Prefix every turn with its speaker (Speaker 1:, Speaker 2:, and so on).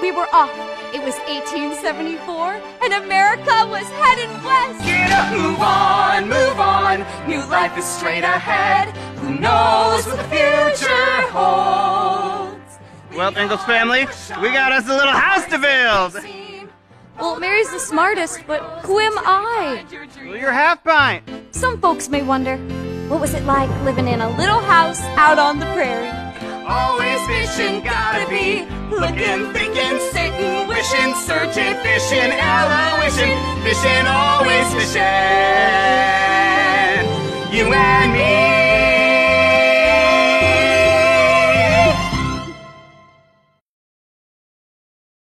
Speaker 1: we were off. It was 1874, and America was heading west.
Speaker 2: Get up, move on, move on. New life is straight ahead. Who knows what the future holds?
Speaker 3: Well, Ingalls family, we got us a little house to build.
Speaker 1: Well, Mary's the smartest, but who am I?
Speaker 3: Well, you're half pint.
Speaker 1: Some folks may wonder, what was it like living in a little house out on the prairie?
Speaker 2: Always fishing, gotta be looking, thinking, sitting, wishing, searching, fishing, Ella wishing, fishing, always fishing. You and me.